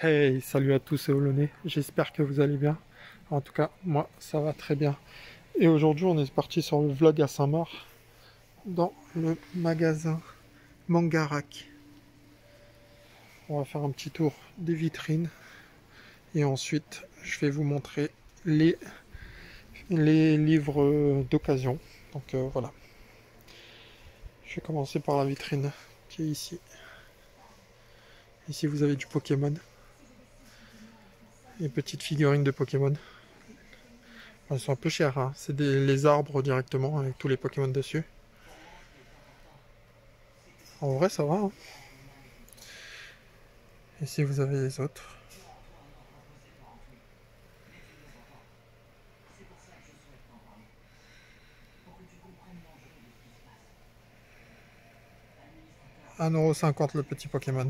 Hey, salut à tous et Olonais, j'espère que vous allez bien. En tout cas, moi, ça va très bien. Et aujourd'hui, on est parti sur le vlog à Saint-Marc, dans le magasin Mangarak. On va faire un petit tour des vitrines, et ensuite, je vais vous montrer les, les livres d'occasion. Donc voilà, je vais commencer par la vitrine qui est ici. Ici, vous avez du Pokémon, les petites figurines de Pokémon. Elles sont un peu chères, hein. C'est les arbres directement, avec tous les Pokémon dessus. En vrai, ça va, hein. Ici, vous avez les autres. €1,50 le petit Pokémon.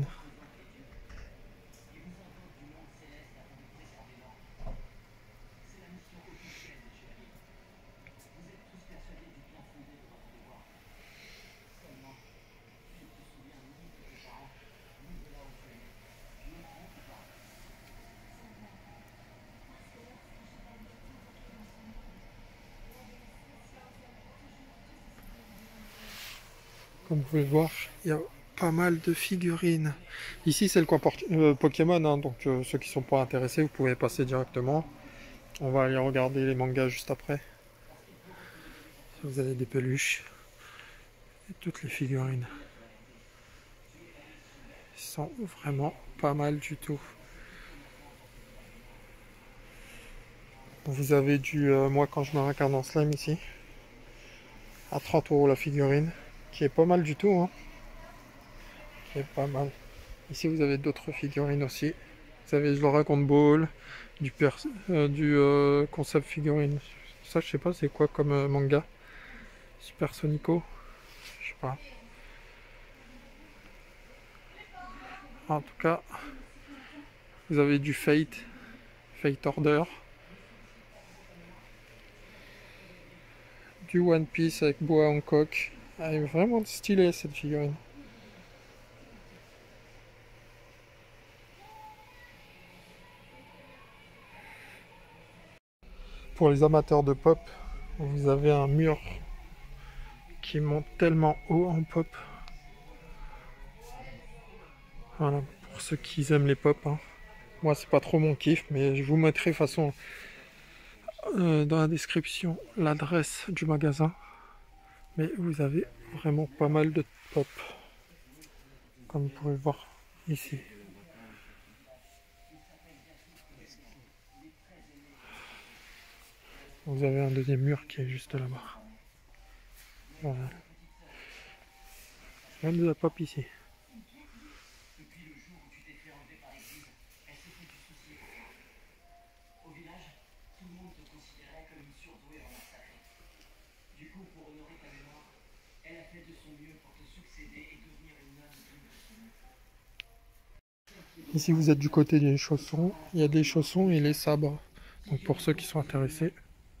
Comme vous pouvez le voir, il y a pas mal de figurines. Ici, c'est le coin Pokémon, hein, donc ceux qui sont pas intéressés, vous pouvez passer directement. On va aller regarder les mangas juste après. Vous avez des peluches et toutes les figurines. Ils sont vraiment pas mal du tout. Vous avez du moi quand je me réincarne en slime ici, à 30 € la figurine, qui est pas mal du tout, hein. Qui est pas mal. Ici, vous avez d'autres figurines aussi. Vous avez le Dragon Ball, du concept figurine. Ça, je sais pas, c'est quoi comme manga? Super Sonico? Je sais pas. En tout cas, vous avez du Fate Order, du One Piece avec Boa Hancock. Elle est vraiment stylée cette figurine. Pour les amateurs de pop, vous avez un mur qui monte tellement haut en pop. Voilà, pour ceux qui aiment les pop, hein. Moi, c'est pas trop mon kiff, mais je vous mettrai de toute façon dans la description l'adresse du magasin. Mais vous avez vraiment pas mal de pop, comme vous pouvez le voir ici. Vous avez un deuxième mur qui est juste là-bas. Voilà. Même de la pop ici. Ici, vous êtes du côté des chaussons. Il y a des chaussons et les sabres. Donc pour ceux qui sont intéressés.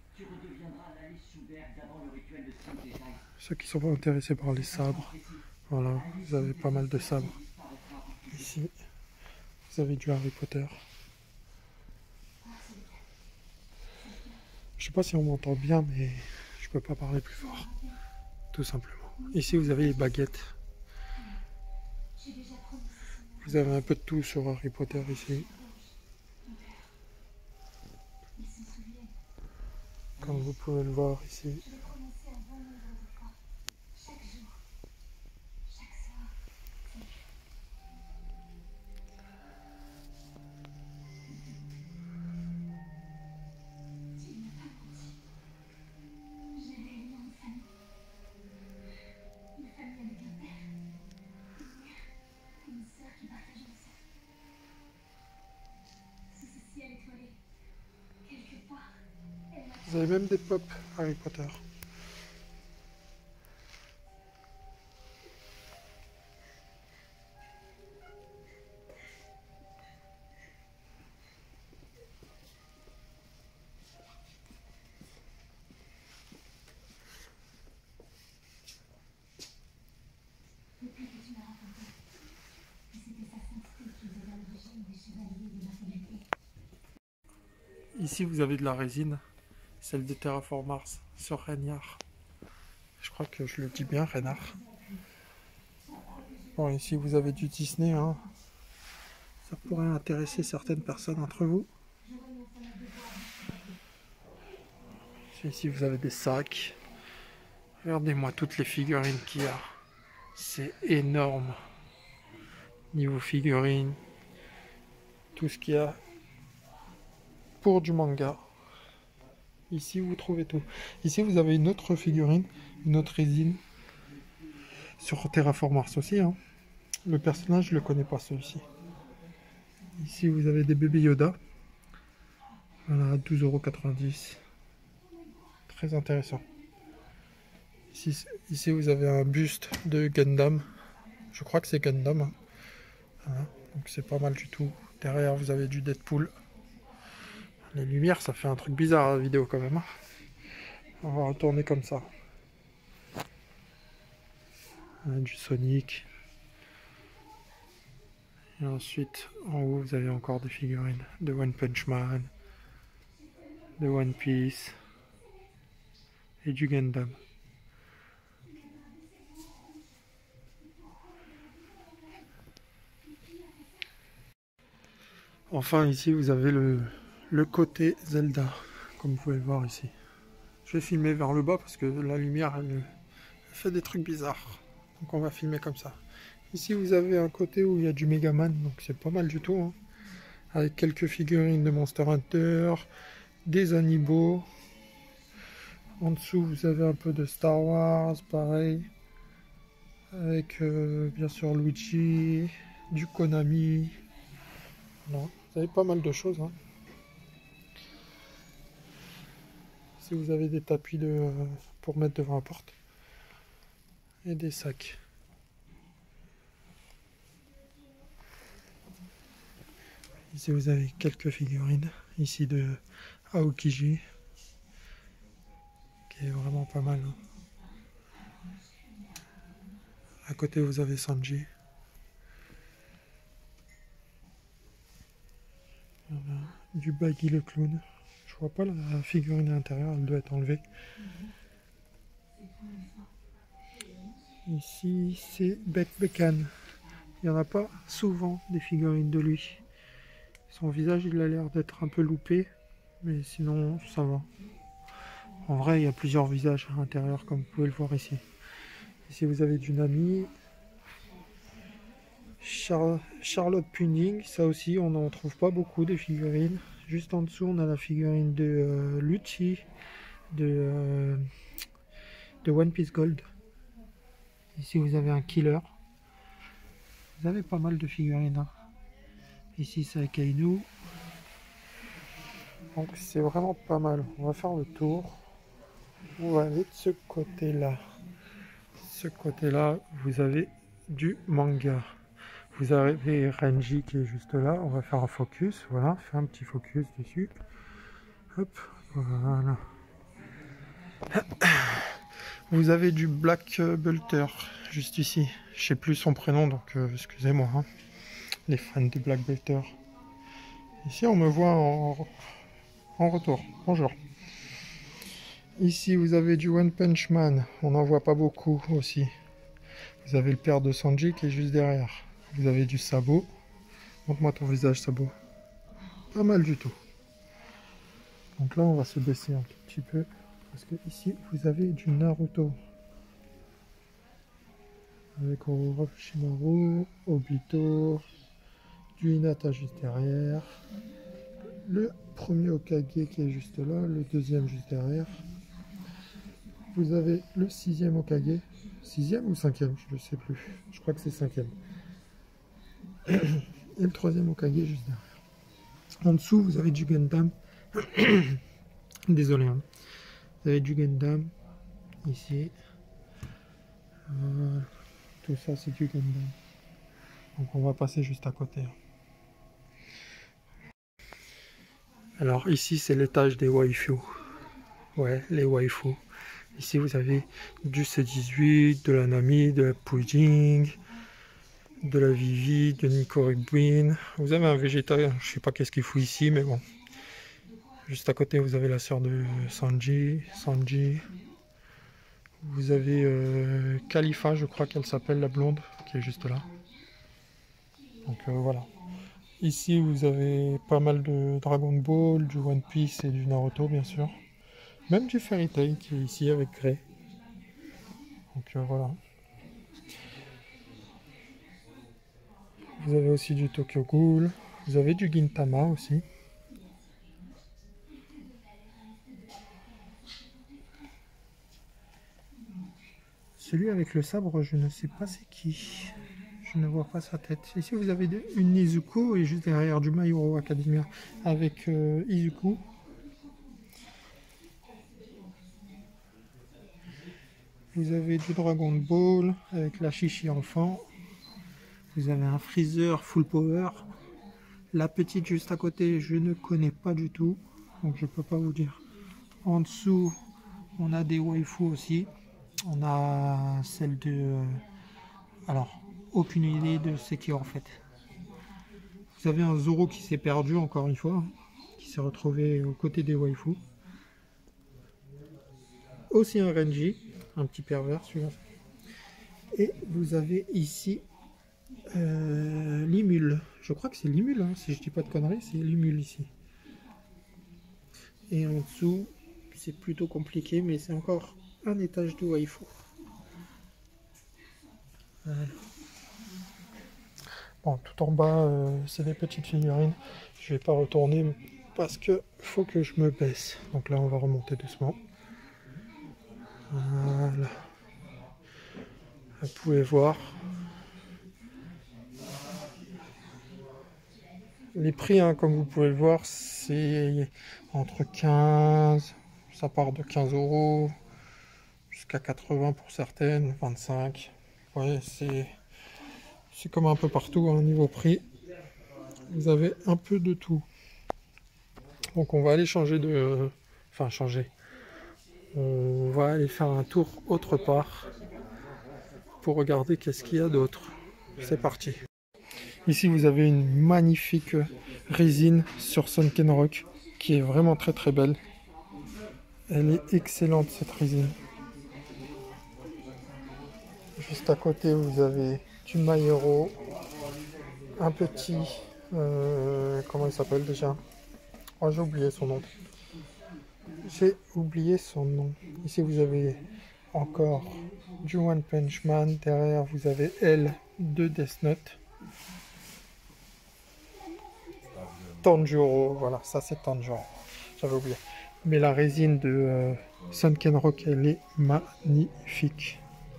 Ceux qui sont pas intéressés par les sabres. Voilà, vous avez pas mal de sabres. Ici, vous avez du Harry Potter. Je sais pas si on m'entend bien, mais je peux pas parler plus fort. Tout simplement. Ici, vous avez les baguettes. Vous avez un peu de tout sur Harry Potter ici. Comme vous pouvez le voir ici. Vous avez même des pop Harry Potter. Ici, vous avez de la résine, celle de Terraform Mars sur Reignard. Je crois que je le dis bien, Reignard. Bon, ici, vous avez du Disney, hein. Ça pourrait intéresser certaines personnes d'entre vous. Ici, vous avez des sacs. Regardez-moi toutes les figurines qu'il y a. C'est énorme. Niveau figurines, tout ce qu'il y a pour du manga. Ici, vous trouvez tout. Ici, vous avez une autre figurine, une autre résine. Sur Terraform Mars aussi, hein. Le personnage, je le connais pas, celui-ci. Ici, vous avez des bébés Yoda. Voilà, 12,90 €. Très intéressant. Ici, vous avez un buste de Gundam. Je crois que c'est Gundam, hein. Voilà, donc c'est pas mal du tout. Derrière, vous avez du Deadpool. Les lumières, ça fait un truc bizarre à la vidéo quand même, hein. On va retourner comme ça. Du Sonic. Et ensuite, en haut, vous avez encore des figurines de One Punch Man, de One Piece et du Gundam. Enfin, ici, vous avez le côté Zelda, comme vous pouvez le voir ici. Je vais filmer vers le bas parce que la lumière, elle fait des trucs bizarres. Donc on va filmer comme ça. Ici, vous avez un côté où il y a du Megaman, donc c'est pas mal du tout, hein. Avec quelques figurines de Monster Hunter, des Amiibo. En dessous, vous avez un peu de Star Wars, pareil. Avec bien sûr Luigi, du Konami. Voilà. Vous avez pas mal de choses, hein. Si vous avez des tapis pour mettre devant la porte. Et des sacs. Ici vous avez quelques figurines. Ici de Aokiji. Qui est vraiment pas mal, hein. À côté vous avez Sanji. Voilà. Du Baggy le clown. Je vois pas la figurine à l'intérieur, elle doit être enlevée. Ici c'est Beck Beckham. Il n'y en a pas souvent des figurines de lui. Son visage il a l'air d'être un peu loupé, mais sinon ça va. En vrai il y a plusieurs visages à l'intérieur comme vous pouvez le voir ici. Ici vous avez du Nami. Charlotte Pudding, ça aussi on n'en trouve pas beaucoup des figurines. Juste en dessous on a la figurine de Lucci de One Piece Gold. Ici vous avez un Killer. Vous avez pas mal de figurines, hein. Ici c'est Akainu. Donc c'est vraiment pas mal. On va faire le tour. On va aller de ce côté-là. Ce côté-là, vous avez du manga. Vous avez Renji qui est juste là. On va faire un focus. Voilà, faire un petit focus dessus. Hop, voilà. Vous avez du Black Belter juste ici. Je sais plus son prénom, donc excusez-moi, hein, les fans de Black Belter. Ici, on me voit en retour. Bonjour. Ici, vous avez du One Punch Man. On n'en voit pas beaucoup aussi. Vous avez le père de Sanji qui est juste derrière. Vous avez du Sabo. Montre-moi ton visage, Sabo. Pas mal du tout. Donc là, on va se baisser un tout petit peu. Parce que ici, vous avez du Naruto. Avec Orochimaru, Obito, du Hinata juste derrière. Le premier Hokage qui est juste là, le deuxième juste derrière. Vous avez le 6e Hokage. 6e ou 5e, je ne sais plus. Je crois que c'est 5e. Et le 3e Hokage juste derrière. En dessous, vous avez du Gundam. Désolé, hein. Vous avez du Gundam. Ici. Voilà. Tout ça, c'est du Gundam. Donc on va passer juste à côté. Alors ici, c'est l'étage des waifus. Ouais, les waifus. Ici, vous avez du C18, de la Nami, de la Pudding, de la Vivi, de Nico Rubin. Vous avez un végétarien, je sais pas qu'est-ce qu'il fout ici, mais bon. Juste à côté, vous avez la sœur de Sanji. Vous avez Khalifa, je crois qu'elle s'appelle, la blonde, qui est juste là. Donc voilà. Ici, vous avez pas mal de Dragon Ball, du One Piece et du Naruto, bien sûr. Même du Fairy Tail qui est ici avec Grey. Donc voilà. Vous avez aussi du Tokyo Ghoul. Vous avez du Gintama aussi. Celui avec le sabre, je ne sais pas c'est qui. Je ne vois pas sa tête. Ici, vous avez une Izuku et juste derrière du My Hero Academia avec Izuku. Vous avez du Dragon Ball avec la Chichi enfant. Vous avez un Freezer full power. La petite juste à côté, je ne connais pas du tout. Donc je peux pas vous dire. En dessous, on a des waifus aussi. On a celle de... alors, aucune idée de ce qui est en fait. Vous avez un Zoro qui s'est perdu encore une fois. Qui s'est retrouvé aux côtés des waifus. Aussi un Renji. Un petit pervers celui-là. Et vous avez ici Limul. Je crois que c'est Limul, hein, si je dis pas de conneries, c'est Limul ici. Et en dessous, c'est plutôt compliqué, mais c'est encore un étage de waifu. Voilà. Bon, tout en bas, c'est des petites figurines. Je vais pas retourner parce que faut que je me baisse. Donc là, on va remonter doucement. Voilà. Vous pouvez voir. Les prix, hein, comme vous pouvez le voir, c'est entre 15, ça part de 15 € jusqu'à 80 pour certaines, 25. Ouais, c'est comme un peu partout, hein, niveau prix. Vous avez un peu de tout. Donc on va aller changer de... Enfin changer. On va aller faire un tour autre part pour regarder qu'est-ce qu'il y a d'autre. C'est parti. Ici vous avez une magnifique résine sur Sunken Rock qui est vraiment très très belle. Elle est excellente cette résine. Juste à côté vous avez du My Hero, un petit... comment il s'appelle déjà? Oh, j'ai oublié son nom. Ici vous avez encore du One Punch Man. Derrière vous avez L de Death Note. Tanjiro, voilà, ça c'est Tanjiro. J'avais oublié. Mais la résine de Sunken Rock, elle est magnifique.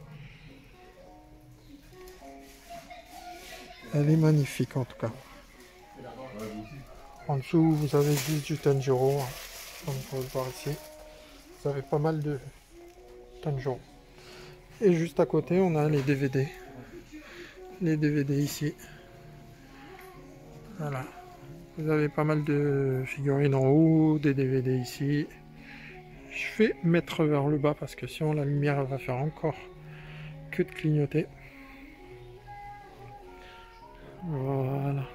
Elle est magnifique en tout cas. En dessous, vous avez juste du Tanjiro, hein, comme vous pouvez le voir ici. Vous avez pas mal de Tanjiro. Et juste à côté, on a les DVD. Les DVD ici. Voilà. Vous avez pas mal de figurines en haut, des DVD ici. Je vais mettre vers le bas parce que sinon la lumière elle va faire encore que de clignoter. Voilà.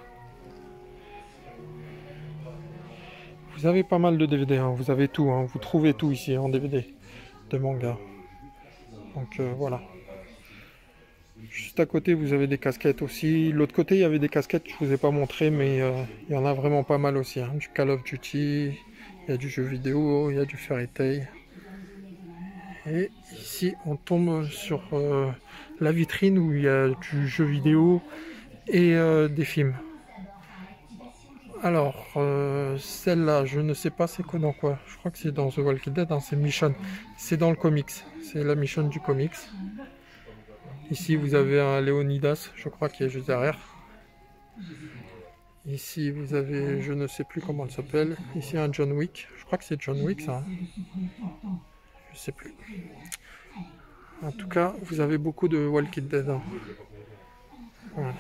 Vous avez pas mal de DVD, hein. Vous avez tout, hein. Vous trouvez tout ici en DVD de manga. Donc voilà. Juste à côté, vous avez des casquettes aussi. L'autre côté, il y avait des casquettes que je vous ai pas montré, mais il y en a vraiment pas mal aussi, hein. Du Call of Duty, il y a du jeu vidéo, il y a du Fairy Tail. Et ici, on tombe sur la vitrine où il y a du jeu vidéo et des films. Alors, celle-là, je ne sais pas c'est quoi dans quoi. Je crois que c'est dans The Walking Dead, hein, c'est Mission. C'est dans le comics. C'est la mission du comics. Ici, vous avez un Léonidas, je crois, qui est juste derrière. Ici, vous avez, je ne sais plus comment elle s'appelle. Ici, un John Wick. Je crois que c'est John Wick, ça. Hein. Je sais plus. En tout cas, vous avez beaucoup de Walking Dead. Hein. Voilà.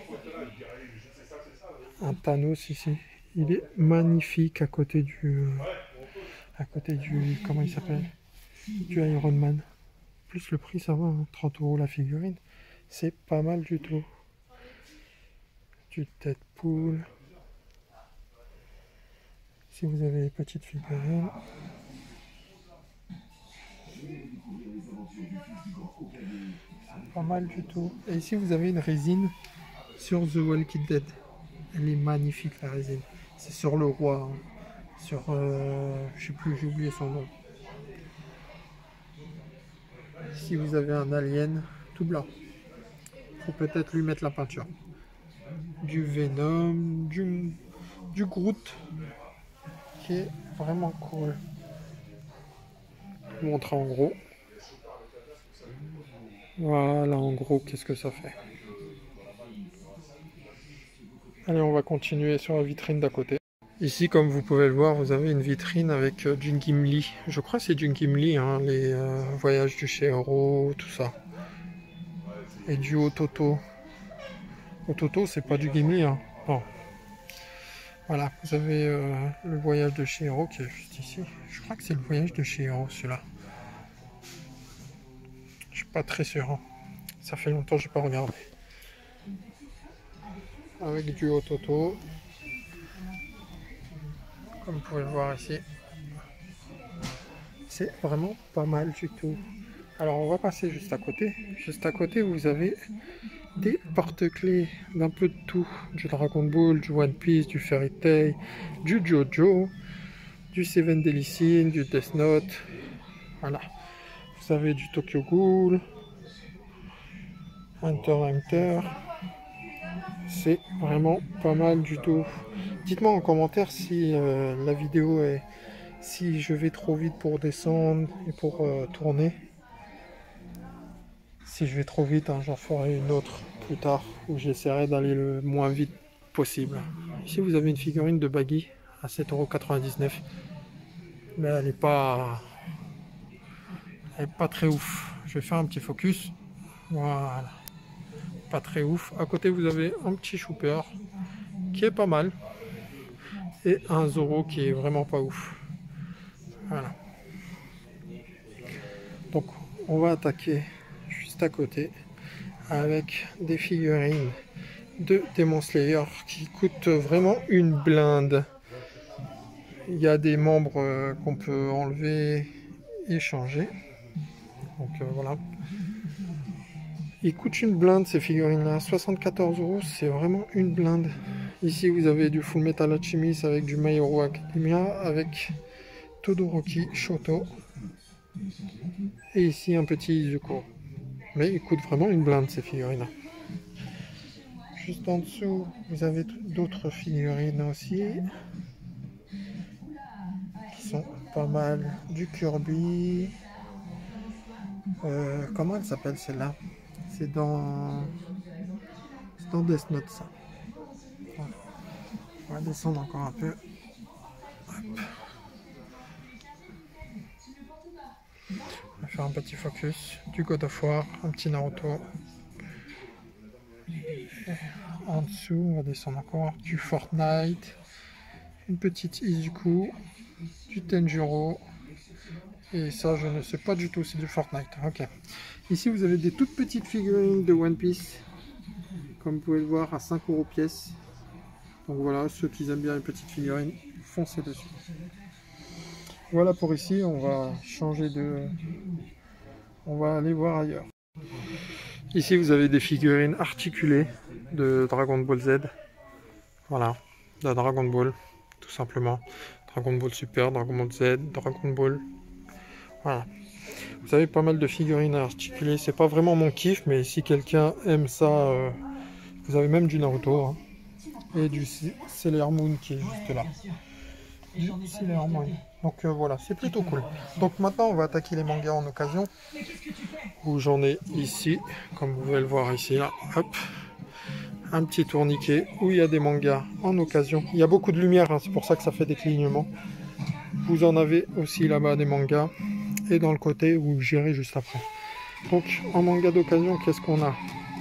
Un Thanos ici. Il est magnifique à côté du... comment il s'appelle? Du Iron Man. Plus le prix, ça va, hein, 30 € la figurine. C'est pas mal du tout. Du Deadpool. Si vous avez les petites figurines. Pas mal du tout. Et ici vous avez une résine sur The Walking Dead. Elle est magnifique la résine. C'est sur le roi. Hein. Sur je sais plus, j'ai oublié son nom. Ici vous avez un alien tout blanc. Faut peut-être lui mettre la peinture. Du Venom, du Groot qui est vraiment cool. Je vous montre en gros. Voilà en gros qu'est-ce que ça fait. Allez, on va continuer sur la vitrine d'à côté. Ici, comme vous pouvez le voir, vous avez une vitrine avec du Gimli. Je crois que c'est du Gimli, hein, les voyages du Chihiro, tout ça. Et du Ototo. Ototo, c'est pas du Gimli, hein. Non. Voilà, vous avez le voyage de Chihiro qui est juste ici. Je crois que c'est le voyage de Chihiro, celui-là. Je suis pas très sûr. Hein. Ça fait longtemps que je n'ai pas regardé. Avec du Ototo. Comme vous pouvez le voir ici. C'est vraiment pas mal du tout. Alors on va passer juste à côté. Juste à côté vous avez des porte-clés d'un peu de tout. Du Dragon Ball, du One Piece, du Fairy Tail, du Jojo, du Seven Deadly Sins, du Death Note. Voilà. Vous avez du Tokyo Ghoul, Hunter x Hunter. C'est vraiment pas mal du tout. Dites-moi en commentaire si la vidéo est... Si je vais trop vite pour descendre et pour tourner. Si je vais trop vite, hein, j'en ferai une autre plus tard où j'essaierai d'aller le moins vite possible. Ici vous avez une figurine de Baggy à 7,99 €. Mais elle n'est pas très ouf. Je vais faire un petit focus. Voilà. Pas très ouf. À côté vous avez un petit Chooper qui est pas mal. Et un Zoro qui est vraiment pas ouf. Voilà. Donc on va attaquer juste à côté avec des figurines de Demon Slayer qui coûtent vraiment une blinde. Il y a des membres qu'on peut enlever et changer. Donc voilà. Ils coûtent une blinde ces figurines là, 74 €, c'est vraiment une blinde. Ici vous avez du Full Metal Alchemist avec du My Hero Academia avec Todoroki Shoto. Et ici un petit Izuku. Mais ils coûtent vraiment une blinde ces figurines. Juste en dessous, vous avez d'autres figurines aussi. Qui sont pas mal. Du Kirby. Comment elle s'appelle celle-là? C'est dans Death Note ça. Voilà. On va descendre encore un peu. Hop. On va faire un petit focus. Du God of War, un petit Naruto. En dessous, on va descendre encore. Du Fortnite. Une petite Izuku. Du Tenjiro. Et ça, je ne sais pas du tout, c'est du Fortnite. Ok. Ici, vous avez des toutes petites figurines de One Piece. Comme vous pouvez le voir, à 5 € pièce. Donc voilà, ceux qui aiment bien les petites figurines, foncez dessus. Voilà pour ici, on va changer de... On va aller voir ailleurs. Ici, vous avez des figurines articulées de Dragon Ball Z. Voilà, de Dragon Ball, tout simplement. Dragon Ball Super, Dragon Ball Z, Dragon Ball... Voilà. Vous avez pas mal de figurines articulées. C'est pas vraiment mon kiff, mais si quelqu'un aime ça, vous avez même du Naruto. Hein. Et du Sailor Moon qui est juste là. Du Sailor Moon. Donc voilà, c'est plutôt cool. Donc maintenant, on va attaquer les mangas en occasion. Où j'en ai ici, comme vous pouvez le voir ici, là. Hop. Un petit tourniquet où il y a des mangas en occasion. Il y a beaucoup de lumière, hein, c'est pour ça que ça fait des clignements. Vous en avez aussi là-bas des mangas. Et dans le côté où j'irai juste après. Donc en manga d'occasion, qu'est-ce qu'on a?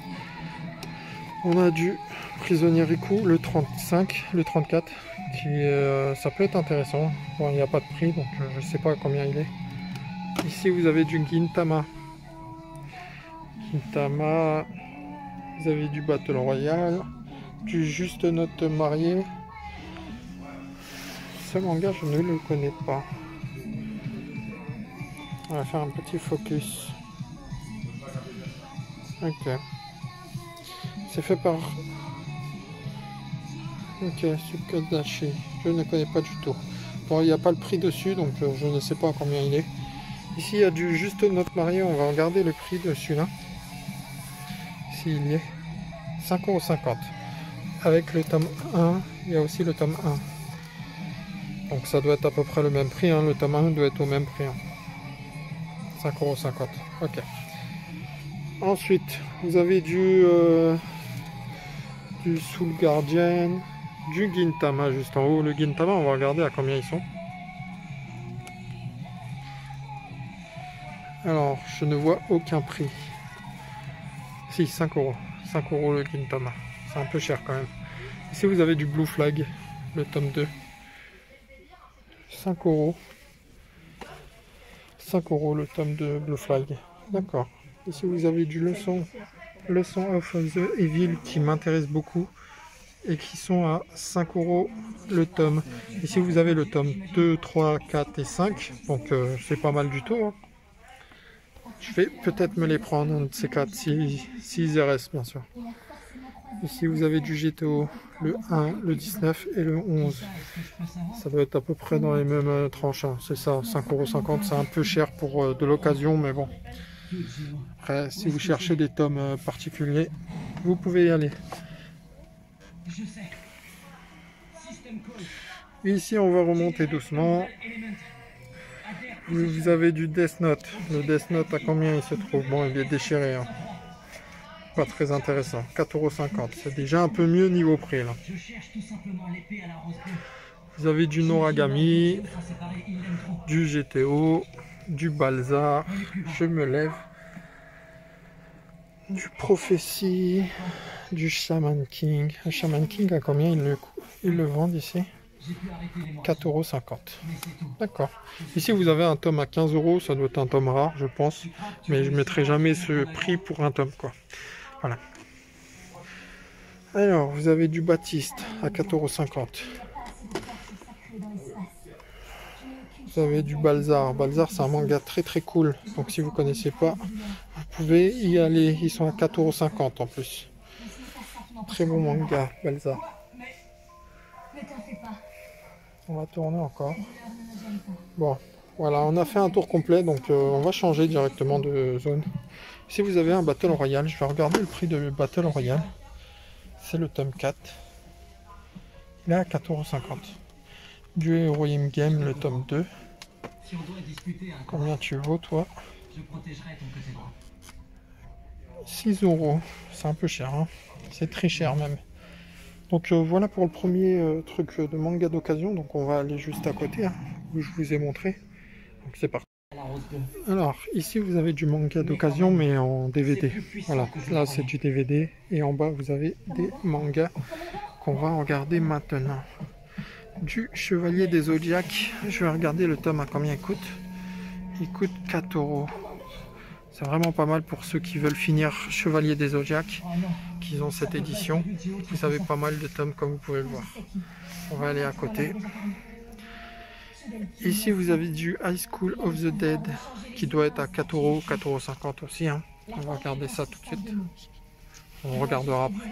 On a du Prisonnier Riku, le 35, le 34, qui ça peut être intéressant. Bon, il n'y a pas de prix, donc je ne sais pas combien il est. Ici vous avez du Gintama. Gintama, vous avez du Battle Royale, du Juste Note Marié. ce manga, je ne le connais pas. On va faire un petit focus. Ok. C'est fait par... Ok, Tsukadashi. Je ne connais pas du tout. Bon, il n'y a pas le prix dessus, donc je ne sais pas combien il est. Ici, il y a du juste notre marié. On va regarder le prix dessus là. S'il y est. 5,50 €. Avec le tome 1, il y a aussi le tome 1. Donc ça doit être à peu près le même prix. Hein. Le tome 1 doit être au même prix. Hein. 5,50 €. Ok. Ensuite, vous avez du Soul Guardian, du Gintama juste en haut. Le Gintama, on va regarder à combien ils sont. Alors, je ne vois aucun prix. Si, 5 €. 5 € le Gintama. C'est un peu cher quand même. Ici, vous avez du Blue Flag, le tome 2. 5 €. 5 € le tome de Blue Flag. D'accord. Ici, vous avez du Leçon of the Evil qui m'intéresse beaucoup et qui sont à 5 € le tome. Ici, vous avez le tome 2, 3, 4 et 5. Donc, c'est pas mal du tout. Hein. Je vais peut-être me les prendre, un de ces 4, s'ils y restent, bien sûr. Ici, vous avez du GTO, le 1, le 19 et le 11. Ça doit être à peu près dans les mêmes tranches. Hein. C'est ça, 5,50 €. C'est un peu cher pour de l'occasion, mais bon. Après, si vous cherchez des tomes particuliers, vous pouvez y aller. Ici, on va remonter doucement. Vous avez du Death Note. Le Death Note, à combien il se trouve? Bon, il est déchiré. Hein. Pas très intéressant. 4,50 €. C'est déjà un peu mieux niveau prix là. Vous avez du Noragami, du GTO, du Balzar. Je me lève. Du Prophétie, du Shaman King. Le Shaman King, à combien ils le vendent ici? 4,50 €. D'accord. Ici, vous avez un tome à 15 €. Ça doit être un tome rare, je pense. Mais je ne mettrai jamais ce prix pour un tome, quoi. Voilà. Alors, vous avez du Baptiste à 4,50 €. Vous avez du Balzar. Balzar, c'est un manga très très cool. Donc, si vous ne connaissez pas, vous pouvez y aller. Ils sont à 4,50 € en plus. Très bon manga, Balzar. On va tourner encore. Bon, voilà, on a fait un tour complet, donc on va changer directement de zone. Si vous avez un Battle Royale, je vais regarder le prix de Battle Royale. C'est le tome 4. Il est à 4,50 €. Du Heroim Game, le tome 2. Combien tu vaux, toi? 6 €. C'est un peu cher, hein. C'est très cher même. Donc voilà pour le premier truc de manga d'occasion. Donc on va aller juste à côté, hein, où je vous ai montré. Donc c'est parti. Alors ici vous avez du manga d'occasion mais en DVD. Voilà, là c'est du DVD et en bas vous avez des mangas qu'on va regarder maintenant. Du Chevalier des Zodiacs. Je vais regarder le tome à combien il coûte. Il coûte 4 €. C'est vraiment pas mal pour ceux qui veulent finir Chevalier des Zodiacs, qui ont cette édition. Vous avez pas mal de tomes comme vous pouvez le voir. On va aller à côté. Ici vous avez du High School of the Dead qui doit être à 4 €, 4,50 € aussi. Hein. On va regarder ça tout de suite. On regardera après.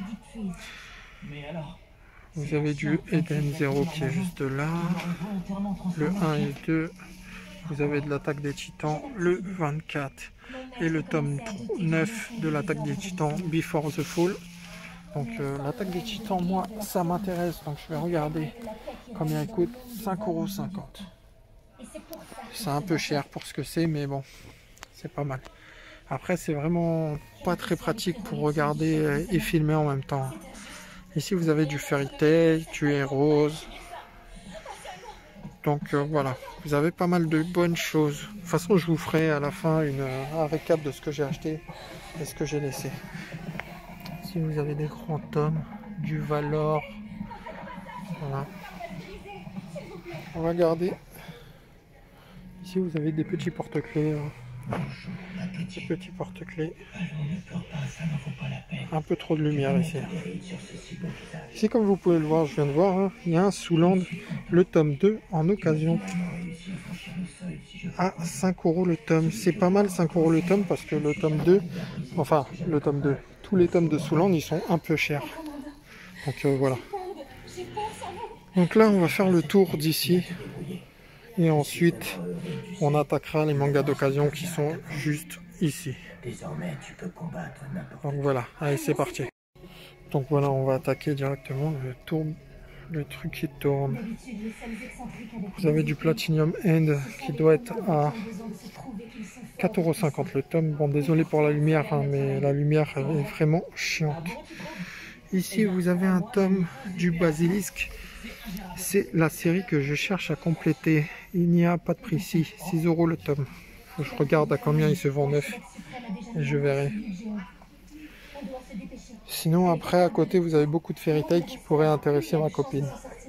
Vous avez du Eden Zero qui est juste là. Le 1 et 2. Vous avez de l'Attaque des Titans, le 24. Et le tome 9 de l'Attaque des Titans, Before the Fall. Donc l'Attaque des Titans, moi, ça m'intéresse. Donc je vais regarder combien il coûte. 5,50 €. C'est un peu cher pour ce que c'est, mais bon, c'est pas mal. Après, c'est vraiment pas très pratique pour regarder et filmer en même temps. Ici, vous avez du Fairy Tail, du Heroes. Donc voilà, vous avez pas mal de bonnes choses. De toute façon, je vous ferai à la fin un récap de ce que j'ai acheté et ce que j'ai laissé. Ici, vous avez des grands tomes, du Valor. Voilà. On va regarder. Ici, vous avez des petits porte-clés. Des petits porte-clés. Un peu trop de lumière ici. Ici, comme vous pouvez le voir, je viens de voir, hein, il y a un Souland le tome 2 en occasion à 5 € le tome. C'est pas mal 5 € le tome parce que le tome 2, enfin le tome 2, tous les tomes de Souland ils sont un peu chers. Donc voilà. Donc là on va faire le tour d'ici et ensuite on attaquera les mangas d'occasion qui sont juste ici. Donc voilà, allez c'est parti. Donc voilà, on va attaquer directement le truc qui tourne. Vous avez du Platinum End qui doit être à 4,50 € le tome. Bon, désolé pour la lumière, hein, mais la lumière est vraiment chiante. Ici, vous avez un tome du Basilisque. C'est la série que je cherche à compléter. Il n'y a pas de prix ici, 6 € le tome. Faut que je regarde à combien il se vend neuf et je verrai. Sinon, après, à côté, vous avez beaucoup de Fairy Tail qui pourraient intéresser ma copine.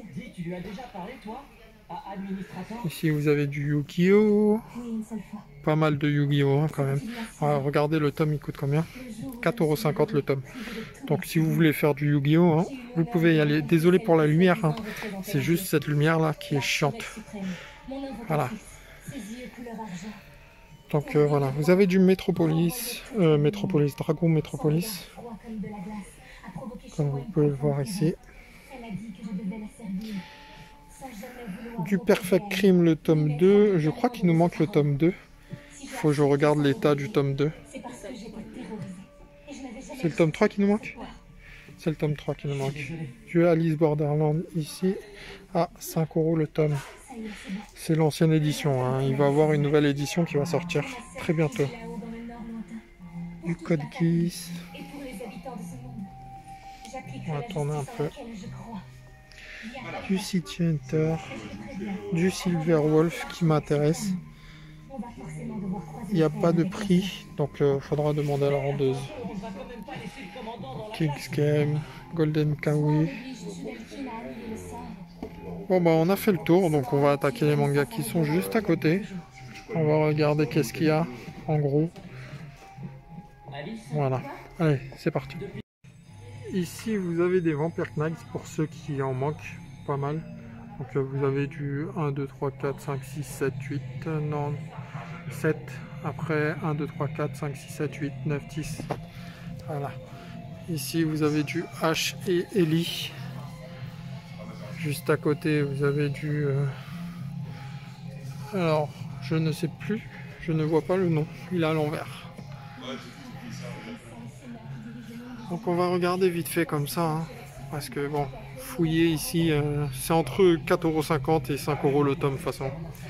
Ici, vous avez du Yu-Gi-Oh! Pas mal de Yu-Gi-Oh! Hein, quand même. Alors, regardez, le tome, il coûte combien? 4,50 € le tome. Donc, si vous voulez faire du Yu-Gi-Oh! Hein, vous pouvez y aller. Désolé pour la lumière. Hein. C'est juste cette lumière-là qui est chiante. Voilà. Donc, voilà. Vous avez du Metropolis. Dragon Metropolis. Comme vous pouvez le voir ici. Du Perfect Crime le tome 2. Je crois qu'il nous manque le tome 2. Il faut que je regarde l'état du tome 2. C'est le tome 3 qui nous manque? C'est le tome 3 qui nous manque. Du Alice Borderland ici à 5 € le tome. C'est l'ancienne édition. Hein. Il va y avoir une nouvelle édition qui va sortir très bientôt. Du Code Geass. On va tourner un peu. Du City Hunter. Du Silver Wolf qui m'intéresse. Il n'y a pas de prix, donc il faudra demander à la vendeuse. King's Game, Golden Kamuy. Bon bah on a fait le tour, donc on va attaquer les mangas qui sont juste à côté. On va regarder qu'est-ce qu'il y a en gros. Voilà, allez c'est parti. Ici vous avez des Vampire Knights pour ceux qui en manquent, pas mal. Donc vous avez du 1, 2, 3, 4, 5, 6, 7, 8, non, 7. Après 1, 2, 3, 4, 5, 6, 7, 8, 9, 10. Voilà. Ici vous avez du Ash et Ellie. Juste à côté vous avez du... Alors je ne sais plus, je ne vois pas le nom, il est à l'envers. Donc on va regarder vite fait comme ça, hein, parce que bon, fouiller ici, c'est entre 4,50 € et 5 € le tome de toute façon.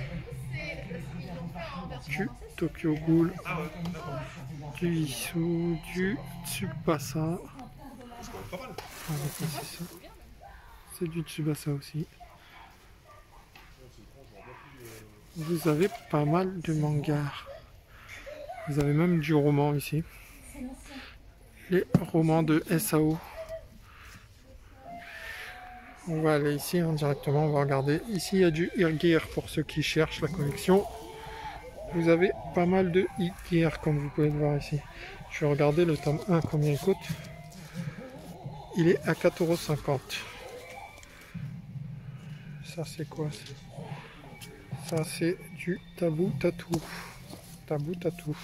Du Tokyo Ghoul, du Issou, du Tsubasa. C'est du Tsubasa aussi. Vous avez pas mal de mangas. Vous avez même du roman ici. Les romans de SAO. On va aller ici hein, directement, on va regarder. Ici il y a du Eargear pour ceux qui cherchent la collection. Vous avez pas mal de Eargear comme vous pouvez le voir ici. Je vais regarder le tome 1 combien il coûte. Il est à 4,50 €. Ça c'est quoi? Ça c'est du Tabou Tattoo. Tabou Tattoo.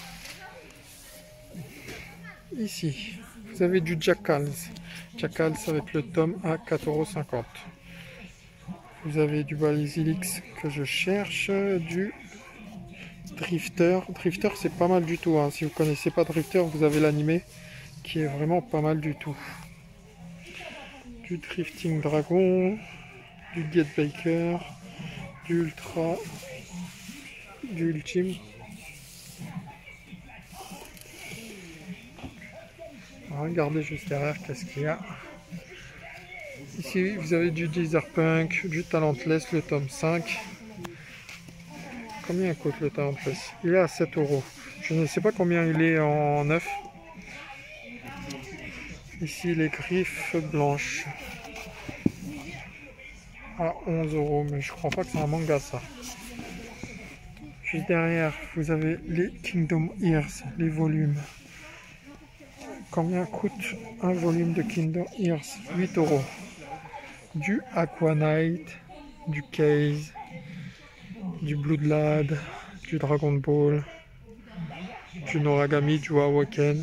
Ici, vous avez du Jackals. Jackals avec le tome à 4,50 €. Vous avez du Basilisque que je cherche, du Drifter. Drifter c'est pas mal du tout. Hein. Si vous connaissez pas Drifter, vous avez l'animé qui est vraiment pas mal du tout. Du Drifting Dragon, du Get Baker, du Ultra, du Ultime. Regardez juste derrière qu'est-ce qu'il y a. Ici vous avez du Deezerpunk, du Talentless, le tome 5. Combien coûte le Talentless? Il est à 7 €. Je ne sais pas combien il est en neuf. Ici les griffes blanches. À 11 €, mais je crois pas que c'est un manga ça. Juste derrière, vous avez les Kingdom Hearts, les volumes. Combien coûte un volume de Kingdom Hearts? 8 €. Du Aqua Knight, du Case, du Bloodlad, du Dragon Ball, du Noragami, du Awaken,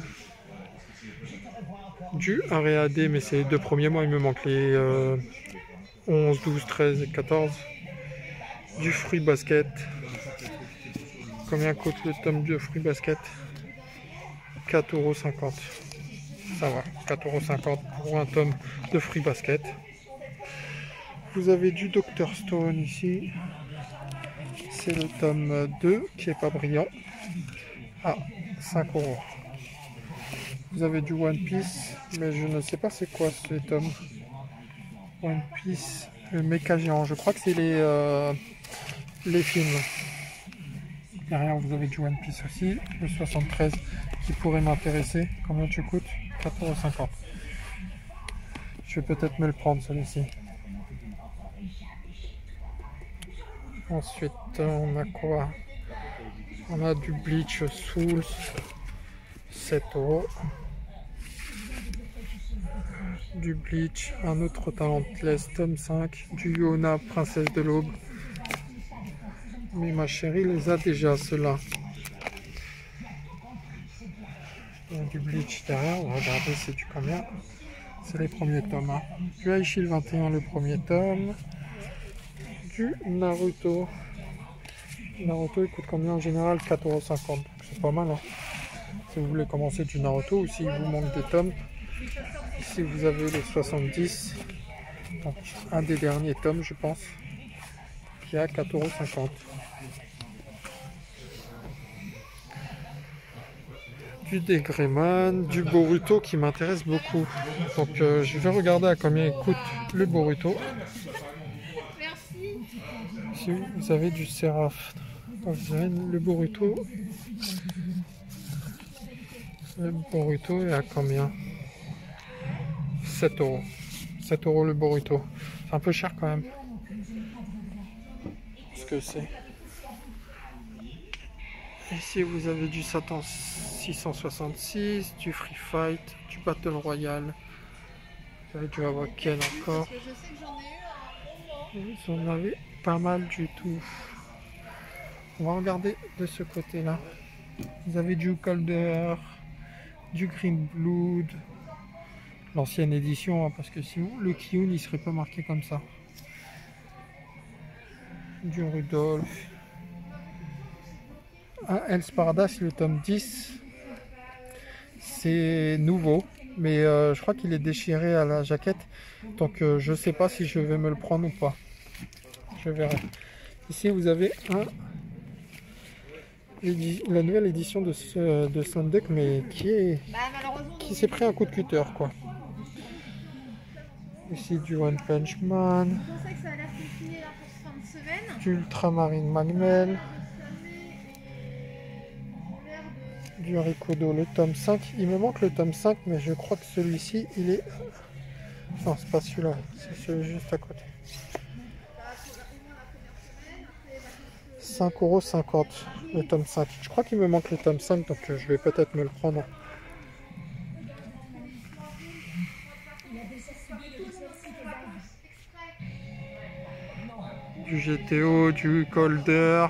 du Areade, mais c'est les deux premiers mois, il me manque les 11, 12, 13 et 14, du Fruit Basket. Combien coûte le tome de Fruit Basket? 4,50 €. Ça va, 4,50 € pour un tome de Fruit Basket. Vous avez du Dr Stone ici. C'est le tome 2 qui est pas brillant. À 5 €. Vous avez du One Piece, mais je ne sais pas c'est quoi ce tome. One Piece, le méca géant. Je crois que c'est les films. Derrière, vous avez du One Piece aussi, le 73 qui pourrait m'intéresser. Combien tu coûtes? 4,50 €. Je vais peut-être me le prendre celui-ci. Ensuite, on a quoi? On a du Bleach Souls, 7 €. Du Bleach, un autre Talentless, tome 5. Du Yona, Princesse de l'Aube. Mais ma chérie les a déjà, ceux-là. Il y a du Bleach derrière, on va regarder c'est du combien. C'est les premiers tomes. Hein. Du Aishil 21, le premier tome. Du Naruto. Naruto, il coûte combien en général? 4,50 €. C'est pas mal. Hein. Si vous voulez commencer du Naruto ou s'il vous manque des tomes. Ici, vous avez les 70. Donc, un des derniers tomes, je pense. Qui est à 4,50 €. Du Degreman, du Boruto qui m'intéresse beaucoup. Donc je vais regarder à combien il coûte le Boruto. Si vous avez du Seraph, vous avez le Boruto. Le Boruto est à combien? 7 €. 7 € le Boruto. C'est un peu cher quand même. Ce que c'est. Ici vous avez du Satan 666, du Free Fight, du Battle Royale, vous avez du Awaken encore. Vous en avez pas mal du tout. On va regarder de ce côté-là. Vous avez du Calder, du Green Blood, l'ancienne édition, hein, parce que sinon le Kyun il serait pas marqué comme ça. Du Rudolph. Un Hell's Paradise, le tome 10, c'est nouveau, mais je crois qu'il est déchiré à la jaquette, donc je sais pas si je vais me le prendre ou pas, je verrai. Ici vous avez la nouvelle édition de Sandeck, mais qui s'est pris un coup de cutter quoi. Ici du One Punch Man, du Ultramarine Magmel, du Rikudo, le tome 5. Il me manque le tome 5, mais je crois que celui-ci, il est... Non, c'est pas celui-là, c'est celui juste à côté. 5,50 € le tome 5. Je crois qu'il me manque le tome 5, donc je vais peut-être me le prendre. Du GTO, du Calder.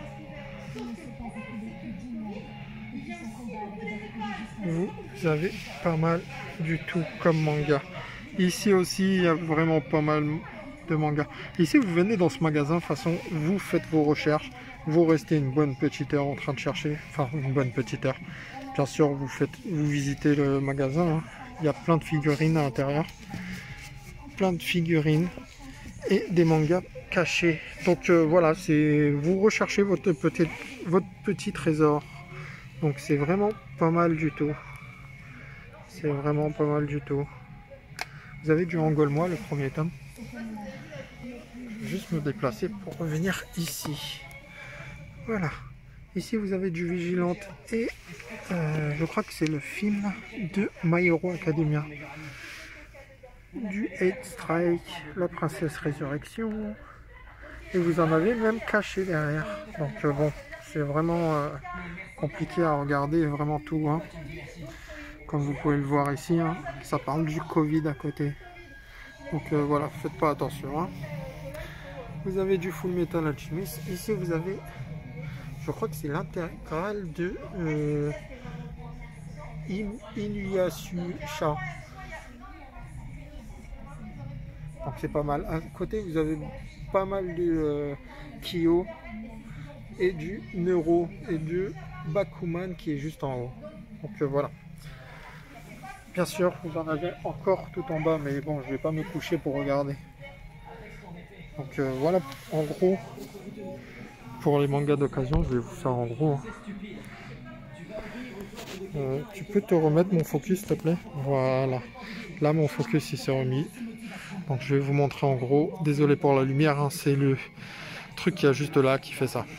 Vous avez pas mal du tout comme manga. Ici aussi, il y a vraiment pas mal de mangas. Ici, vous venez dans ce magasin, de toute façon, vous faites vos recherches, vous restez une bonne petite heure en train de chercher, enfin une bonne petite heure. Bien sûr, vous visitez le magasin, hein. Il y a plein de figurines à l'intérieur, plein de figurines et des mangas cachés. Donc voilà, vous recherchez votre petit trésor. Donc c'est vraiment pas mal du tout. C'est vraiment pas mal du tout. Vous avez du Angolmois, le premier tome. Je vais juste me déplacer pour revenir ici. Voilà. Ici, vous avez du Vigilante et je crois que c'est le film de My Hero Academia. Du Eight Strike, la Princesse Résurrection. Et vous en avez même caché derrière. Donc bon, c'est vraiment compliqué à regarder, vraiment tout. Hein. Comme vous pouvez le voir ici, hein, ça parle du Covid à côté. Donc voilà, faites pas attention. Hein. vous avez du Full Metal Alchemist. Ici, vous avez, je crois que c'est l'intégrale de Inuyasha. Donc c'est pas mal. À côté, vous avez pas mal de Kyo et du Neuro et du Bakuman qui est juste en haut. Donc voilà. Bien sûr, vous en avez encore tout en bas, mais bon, je vais pas me coucher pour regarder. Donc voilà, en gros, pour les mangas d'occasion, je vais vous faire en gros. Tu peux te remettre mon focus, s'il te plaît? Voilà. Là, mon focus, il s'est remis. Donc je vais vous montrer en gros. Désolé pour la lumière, hein, c'est le truc qui est juste là qui fait ça.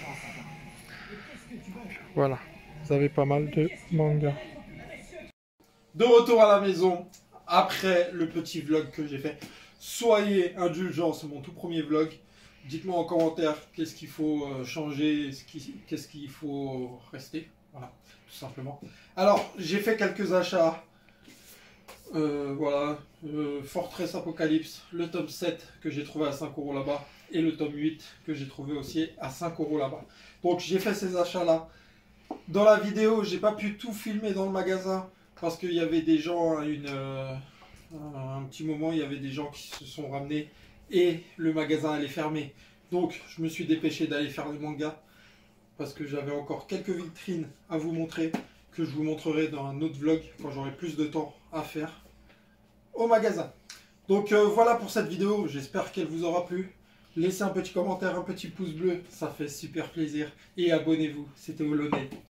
Voilà, vous avez pas mal de mangas. De retour à la maison, après le petit vlog que j'ai fait. Soyez indulgents, c'est mon tout premier vlog. Dites-moi en commentaire qu'est-ce qu'il faut changer, qu'est-ce qu'il faut rester. Voilà, tout simplement. Alors, j'ai fait quelques achats. Voilà, Fortress Apocalypse, le tome 7 que j'ai trouvé à 5 € là-bas. Et le tome 8 que j'ai trouvé aussi à 5 € là-bas. Donc, j'ai fait ces achats-là. Dans la vidéo, j'ai pas pu tout filmer dans le magasin. Parce qu'il y avait des gens, un petit moment, il y avait des gens qui se sont ramenés et le magasin allait fermer. Donc, je me suis dépêché d'aller faire les mangas parce que j'avais encore quelques vitrines à vous montrer que je vous montrerai dans un autre vlog quand j'aurai plus de temps à faire au magasin. Donc, voilà pour cette vidéo. J'espère qu'elle vous aura plu. Laissez un petit commentaire, un petit pouce bleu, ça fait super plaisir. Et abonnez-vous, c'était Olonais.